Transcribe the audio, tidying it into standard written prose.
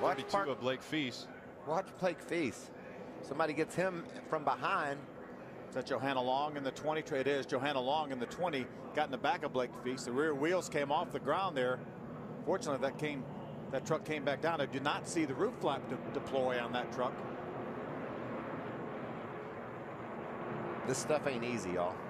32 of Blake Feese. Watch Blake Feese. Somebody gets him from behind. Is that Johanna Long in the 20? It is Johanna Long in the 20. Got in the back of Blake Feese. The rear wheels came off the ground there. Fortunately, that truck came back down. I did not see the roof flap deploy on that truck. This stuff ain't easy, y'all.